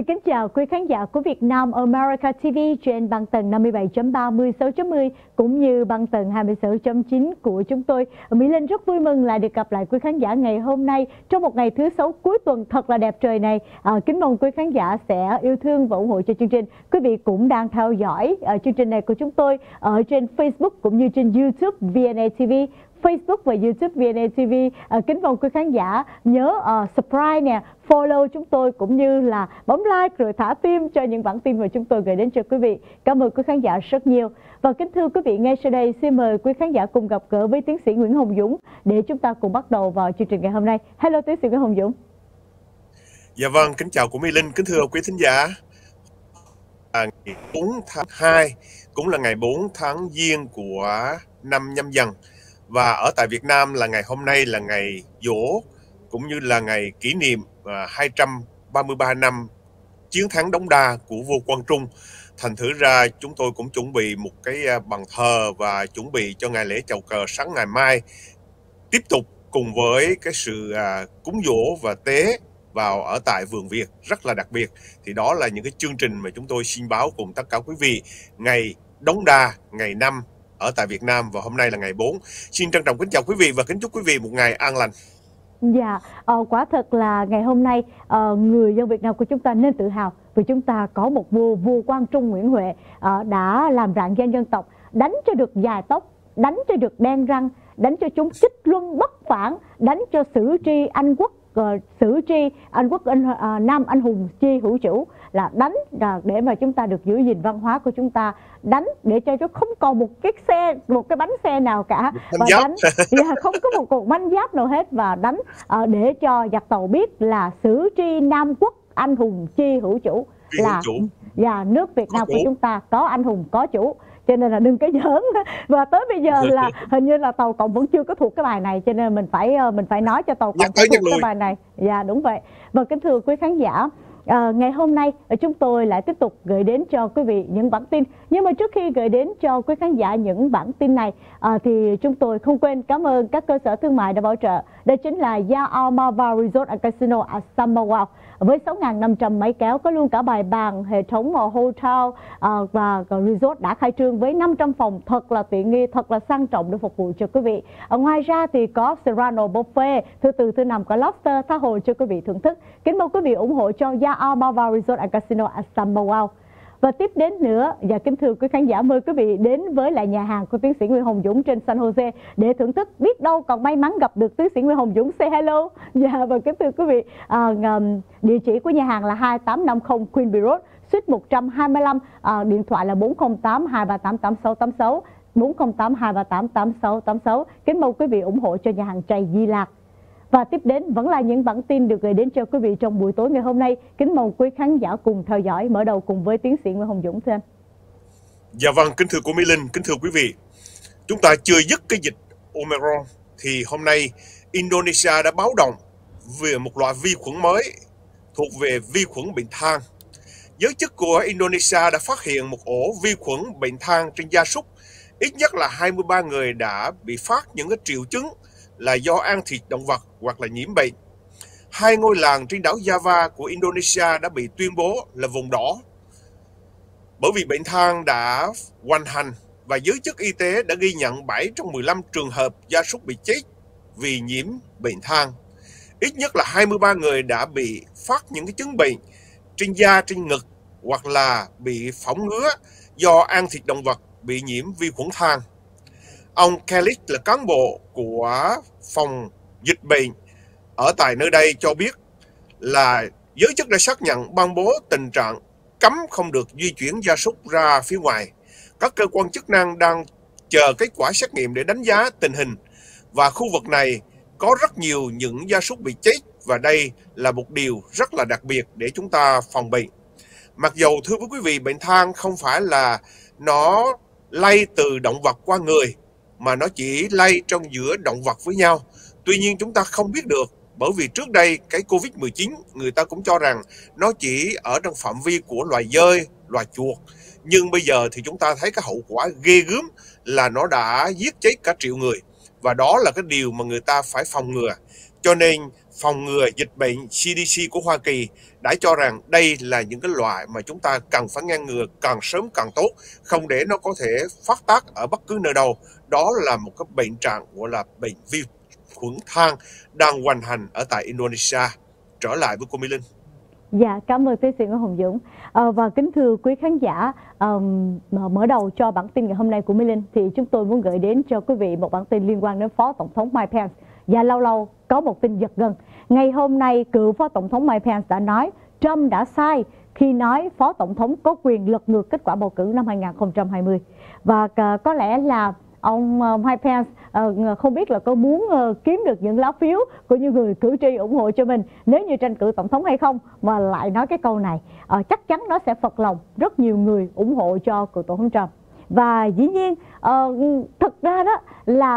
Xin kính chào quý khán giả của Việt Nam America TV trên băng tần 57.3, 16.10 cũng như băng tần 26.9 của chúng tôi. Mỹ Linh rất vui mừng lại được gặp lại quý khán giả ngày hôm nay trong một ngày thứ Sáu cuối tuần thật là đẹp trời này. Kính mong quý khán giả sẽ yêu thương và ủng hộ cho chương trình. Quý vị cũng đang theo dõi chương trình này của chúng tôi ở trên Facebook cũng như trên YouTube VNA TV. Facebook và YouTube VNA TV. Kính mong quý khán giả nhớ subscribe nè, follow chúng tôi cũng như là bấm like rồi thả tim cho những bản tin mà chúng tôi gửi đến cho quý vị. Cảm ơn quý khán giả rất nhiều. Và kính thưa quý vị, ngay sau đây xin mời quý khán giả cùng gặp gỡ với tiến sĩ Nguyễn Hồng Dũng để chúng ta cùng bắt đầu vào chương trình ngày hôm nay. Hello tiến sĩ Nguyễn Hồng Dũng. Dạ vâng, kính chào của Mỹ Linh, kính thưa quý thính giả. Ngày 4 tháng 2 cũng là ngày 4 tháng Giêng của năm Nhâm Dần. Và ở tại Việt Nam là ngày hôm nay là ngày giỗ cũng như là ngày kỷ niệm 233 năm chiến thắng Đống Đa của vua Quang Trung. Thành thử ra chúng tôi cũng chuẩn bị một cái bàn thờ và chuẩn bị cho ngày lễ chầu cờ sáng ngày mai tiếp tục cùng với cái sự cúng giỗ và tế vào ở tại vườn Việt rất là đặc biệt. Thì đó là những cái chương trình mà chúng tôi xin báo cùng tất cả quý vị ngày Đống Đa, ngày 5 ở tại Việt Nam và hôm nay là ngày 4. Xin trân trọng kính chào quý vị và kính chúc quý vị một ngày an lành. Dạ, quả thật là ngày hôm nay người dân Việt Nam của chúng ta nên tự hào vì chúng ta có một vua Quang Trung Nguyễn Huệ đã làm rạng danh dân tộc, đánh cho được dài tóc, đánh cho được đen răng, đánh cho chúng kích luân bất phản, đánh cho sử tri Anh quốc Nam anh hùng chi hữu chủ, là đánh để mà chúng ta được giữ gìn văn hóa của chúng ta, đánh để cho không còn một cái bánh xe nào cả, và đánh không có một cục bánh giáp nào hết, và đánh để cho giặc tàu biết là sử tri Nam quốc anh hùng chi hữu chủ, là và nước Việt Nam của chúng ta có anh hùng có chủ. Cho nên là đừng cái giỡn. Và tới bây giờ là hình như là Tàu Cộng vẫn chưa có thuộc cái bài này, cho nên mình phải nói cho Tàu Cộng thuộc cái bài này. Dạ đúng vậy. Và kính thưa quý khán giả, ngày hôm nay chúng tôi lại tiếp tục gửi đến cho quý vị những bản tin. Nhưng mà trước khi gửi đến cho quý khán giả những bản tin này thì chúng tôi không quên cảm ơn các cơ sở thương mại đã bảo trợ. Đây chính là Yaamava Resort and Casino at Summerwell với 6.500 máy kéo, có luôn cả bài bàn, hệ thống hotel và resort đã khai trương với 500 phòng thật là tiện nghi, thật là sang trọng để phục vụ cho quý vị. Ngoài ra thì có Serrano Buffet, thứ tư thứ năm có lobster tha hồ cho quý vị thưởng thức. Kính mong quý vị ủng hộ cho Yaamava Resort and Casino at Summerwell. Và tiếp đến nữa, và kính thưa quý khán giả, mời quý vị đến với lại nhà hàng của tiến sĩ Nguyễn Hồng Dũng trên San Jose để thưởng thức. Biết đâu còn may mắn gặp được tiến sĩ Nguyễn Hồng Dũng. Say hello. Và kính thưa quý vị, địa chỉ của nhà hàng là 2850 Queenby Road, suite 125, điện thoại là 408 238 8686, 408 238 8686. Kính mong quý vị ủng hộ cho nhà hàng Trầy Di Lạc. Và tiếp đến vẫn là những bản tin được gửi đến cho quý vị trong buổi tối ngày hôm nay. Kính mong quý khán giả cùng theo dõi, mở đầu cùng với tiến sĩ Nguyễn Hồng Dũng thưa anh. Dạ vâng, kính thưa cô Mỹ Linh, kính thưa quý vị. Chúng ta chưa dứt cái dịch Omicron thì hôm nay Indonesia đã báo động về một loại vi khuẩn mới thuộc về vi khuẩn bệnh than. Giới chức của Indonesia đã phát hiện một ổ vi khuẩn bệnh than trên gia súc. Ít nhất là 23 người đã bị phát những cái triệu chứng là do ăn thịt động vật hoặc là nhiễm bệnh. 2 ngôi làng trên đảo Java của Indonesia đã bị tuyên bố là vùng đỏ bởi vì bệnh than đã hoành hành, và giới chức y tế đã ghi nhận 7 trong 15 trường hợp gia súc bị chết vì nhiễm bệnh than. Ít nhất là 23 người đã bị phát những cái chứng bệnh trên da, trên ngực hoặc là bị phỏng ngứa do ăn thịt động vật bị nhiễm vi khuẩn than. Ông Kelly là cán bộ của phòng dịch bệnh ở tại nơi đây cho biết là giới chức đã xác nhận ban bố tình trạng cấm không được di chuyển gia súc ra phía ngoài. Các cơ quan chức năng đang chờ kết quả xét nghiệm để đánh giá tình hình, và khu vực này có rất nhiều những gia súc bị chết, và đây là một điều rất là đặc biệt để chúng ta phòng bệnh. Mặc dầu thưa với quý vị, bệnh than không phải là nó lây từ động vật qua người, mà nó chỉ lây trong giữa động vật với nhau. Tuy nhiên chúng ta không biết được, bởi vì trước đây cái Covid-19 người ta cũng cho rằng nó chỉ ở trong phạm vi của loài dơi, loài chuột. Nhưng bây giờ thì chúng ta thấy cái hậu quả ghê gớm là nó đã giết chết cả triệu người. Và đó là cái điều mà người ta phải phòng ngừa. Cho nên phòng ngừa dịch bệnh CDC của Hoa Kỳ đã cho rằng đây là những cái loại mà chúng ta cần phải ngăn ngừa càng sớm càng tốt, không để nó có thể phát tác ở bất cứ nơi đâu. Đó là một cái bệnh trạng gọi là bệnh vi khuẩn than đang hoành hành ở tại Indonesia. Trở lại với cô Mỹ Linh. Dạ, cảm ơn tiến sĩ Nguyễn Hồng Dũng. Và kính thưa quý khán giả, mở đầu cho bản tin ngày hôm nay của Mỹ Linh thì chúng tôi muốn gửi đến cho quý vị một bản tin liên quan đến Phó Tổng thống Mike Pence. Và lâu lâu có một tin giật gân. Ngày hôm nay, cựu Phó Tổng thống Mike Pence đã nói Trump đã sai khi nói Phó Tổng thống có quyền lật ngược kết quả bầu cử năm 2020. Và có lẽ là ông Mike Pence không biết là có muốn kiếm được những lá phiếu của những người cử tri ủng hộ cho mình nếu như tranh cử tổng thống hay không, mà lại nói cái câu này. Chắc chắn nó sẽ phật lòng rất nhiều người ủng hộ cho cựu tổng thống Trump. Và dĩ nhiên thực ra đó là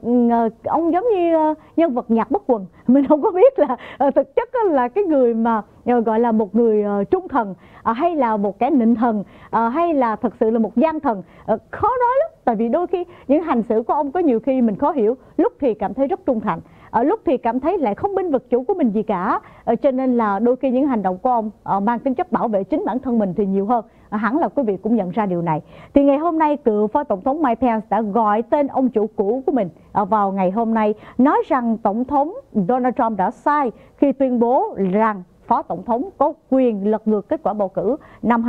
ông giống như nhân vật nhạc bất quần. Mình không có biết là thực chất là cái người mà gọi là một người trung thần, hay là một kẻ nịnh thần, hay là thật sự là một gian thần. Khó nói lắm. Tại vì đôi khi những hành xử của ông có nhiều khi mình khó hiểu. Lúc thì cảm thấy rất trung thành, lúc thì cảm thấy lại không bênh vực chủ của mình gì cả. Cho nên là đôi khi những hành động của ông mang tính chất bảo vệ chính bản thân mình thì nhiều hơn. Hẳn là quý vị cũng nhận ra điều này. Thì ngày hôm nay, cựu Phó Tổng thống Mike Pence đã gọi tên ông chủ cũ của mình vào ngày hôm nay, nói rằng Tổng thống Donald Trump đã sai khi tuyên bố rằng Phó Tổng thống có quyền lật ngược kết quả bầu cử năm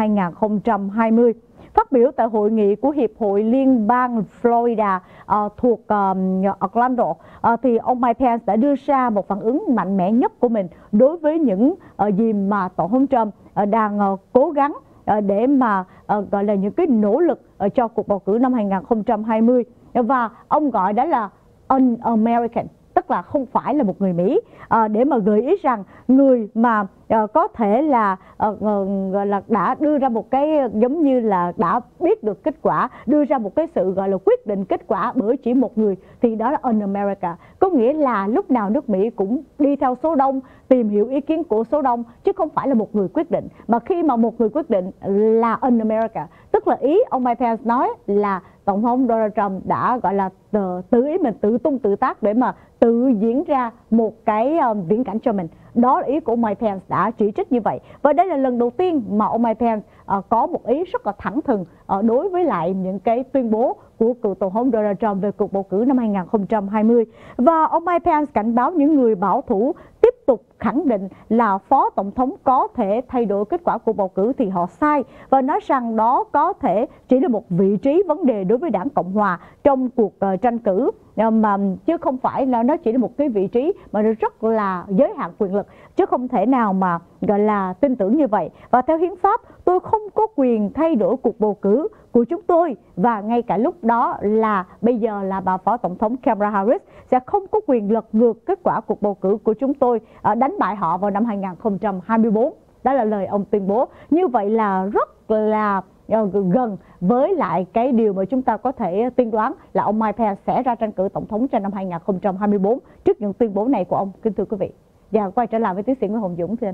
2020. Phát biểu tại hội nghị của Hiệp hội Liên bang Florida thuộc Orlando, thì ông Mike Pence đã đưa ra một phản ứng mạnh mẽ nhất của mình đối với những gì mà Tổng thống Trump đang cố gắng để mà gọi là những cái nỗ lực cho cuộc bầu cử năm 2020. Và ông gọi đó là un-American, tức là không phải là một người Mỹ, để mà gợi ý rằng người mà có thể là gọi là đã đưa ra một cái giống như là đã biết được kết quả, đưa ra một cái sự gọi là quyết định kết quả bởi chỉ một người, thì đó là un-America. Có nghĩa là lúc nào nước Mỹ cũng đi theo số đông, tìm hiểu ý kiến của số đông, chứ không phải là một người quyết định. Mà khi mà một người quyết định là un-America, tức là ý ông Mike Pence nói là Tổng thống Donald Trump đã gọi là tự ý mình tự tung tự tác để mà tự diễn ra một cái viễn cảnh cho mình. Đó là ý của ông Mike Pence đã chỉ trích như vậy. Và đây là lần đầu tiên mà ông Mike Pence có một ý rất là thẳng thừng đối với lại những cái tuyên bố của cựu Tổng thống Donald Trump về cuộc bầu cử năm 2020. Và ông Mike Pence cảnh báo những người bảo thủ tiếp tục khẳng định là Phó Tổng thống có thể thay đổi kết quả cuộc bầu cử thì họ sai, và nói rằng đó có thể chỉ là một vị trí vấn đề đối với đảng Cộng Hòa trong cuộc tranh cử, mà chứ không phải là nó chỉ là một cái vị trí mà nó rất là giới hạn quyền lực, chứ không thể nào mà gọi là tin tưởng như vậy. Và theo hiến pháp, tôi không có quyền thay đổi cuộc bầu cử của chúng tôi, và ngay cả lúc đó là bây giờ là bà Phó Tổng thống Kamala Harris sẽ không có quyền lật ngược kết quả cuộc bầu cử của chúng tôi, đánh bại họ vào năm 2024. Đó là lời ông tuyên bố. Như vậy là rất là gần với lại cái điều mà chúng ta có thể tiên đoán là ông Mike Pence sẽ ra tranh cử tổng thống trong năm 2024 trước những tuyên bố này của ông, kính thưa quý vị. Và quay trở lại với tiến sĩ Nguyễn Hồng Dũng, thưa anh.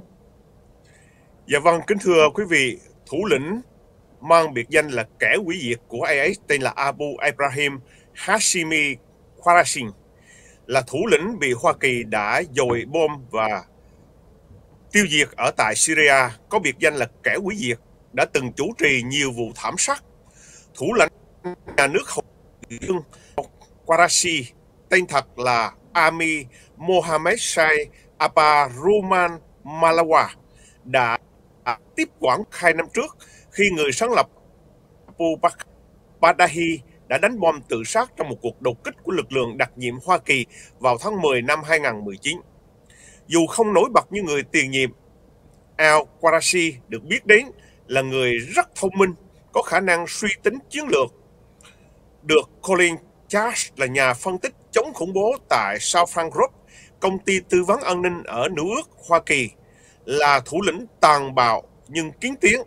Dạ vâng, kính thưa quý vị, thủ lĩnh mang biệt danh là kẻ hủy diệt của IS tên là Abu Ibrahim Hashimi Qureshi là thủ lĩnh bị Hoa Kỳ đã dội bom và tiêu diệt ở tại Syria, có biệt danh là kẻ hủy diệt, đã từng chủ trì nhiều vụ thảm sát. Thủ lãnh nhà nước Hồng Dương Qureshi, tên thật là Ami Mohammed Sheikh Abaruman Malawa, đã tiếp quản 2 năm trước khi người sáng lập Abu Bakr Badahi đã đánh bom tự sát trong một cuộc đột kích của lực lượng đặc nhiệm Hoa Kỳ vào tháng 10 năm 2019. Dù không nổi bật như người tiền nhiệm, al-Qureshi được biết đến là người rất thông minh, có khả năng suy tính chiến lược. Được Colin Charles là nhà phân tích chống khủng bố tại Southern Group, công ty tư vấn an ninh ở New York, Hoa Kỳ, là thủ lĩnh tàn bạo nhưng kiến tiếng.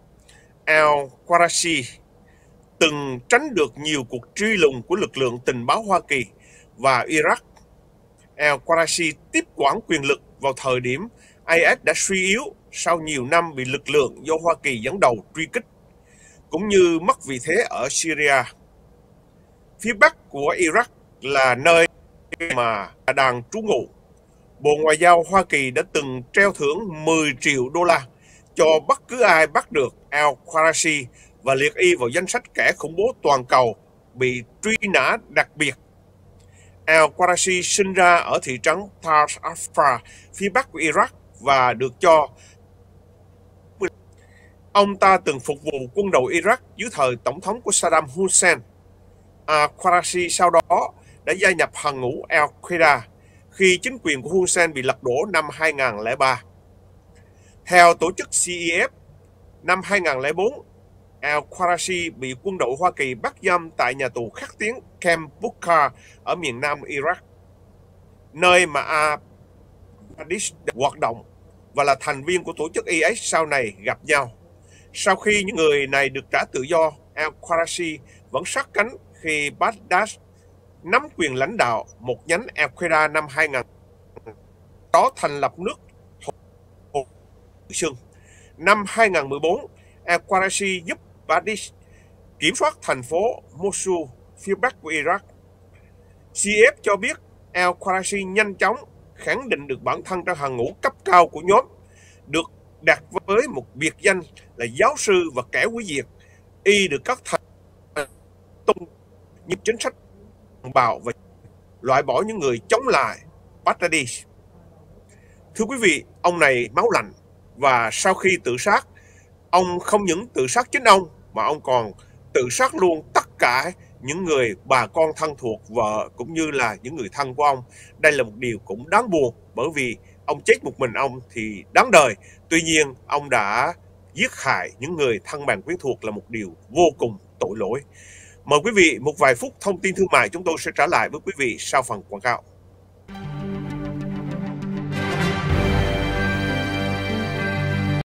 Al-Qureshi từng tránh được nhiều cuộc truy lùng của lực lượng tình báo Hoa Kỳ và Iraq. Al-Qureshi tiếp quản quyền lực vào thời điểm IS đã suy yếu sau nhiều năm bị lực lượng do Hoa Kỳ dẫn đầu truy kích, cũng như mất vị thế ở Syria. Phía bắc của Iraq là nơi mà đang trú ngụ. Bộ Ngoại giao Hoa Kỳ đã từng treo thưởng 10 triệu đô la cho bất cứ ai bắt được al-Qurayshi và liệt y vào danh sách kẻ khủng bố toàn cầu bị truy nã đặc biệt. Al-Qurayshi sinh ra ở thị trấn Tal Afar, phía bắc của Iraq và được cho ông ta từng phục vụ quân đội Iraq dưới thời tổng thống của Saddam Hussein. Al-Qurayshi sau đó đã gia nhập hàng ngũ Al-Qaeda khi chính quyền của Hussein bị lật đổ năm 2003. Theo tổ chức CEF, năm 2004, Al-Qurayshi bị quân đội Hoa Kỳ bắt giam tại nhà tù khắc tiếng Camp Bucca ở miền nam Iraq, nơi mà al-Baghdadi hoạt động và là thành viên của tổ chức IS sau này gặp nhau. Sau khi những người này được trả tự do, al-Qurayshi vẫn sát cánh khi Baghdad nắm quyền lãnh đạo một nhánh Al-Qaeda năm 2000, đó thành lập nước Hồi Xuân. Năm 2014, al-Qurayshi giúp Baghdad kiểm soát thành phố Mosul, phía bắc của Iraq. CF cho biết al-Qurayshi nhanh chóng khẳng định được bản thân trong hàng ngũ cấp cao của nhóm, được đặt với một biệt danh là giáo sư và kẻ hủy diệt. Y được các thành tung những chính sách bạo và loại bỏ những người chống lại Baghdadi. Thưa quý vị, ông này máu lạnh, và sau khi tự sát, ông không những tự sát chính ông mà ông còn tự sát luôn tất cả những người bà con thân thuộc, vợ cũng như là những người thân của ông. Đây là một điều cũng đáng buồn, bởi vì ông chết một mình ông thì đáng đời. Tuy nhiên, ông đã giết hại những người thân bằng quyến thuộc là một điều vô cùng tội lỗi. Mời quý vị một vài phút thông tin thương mại, chúng tôi sẽ trả lại với quý vị sau phần quảng cáo.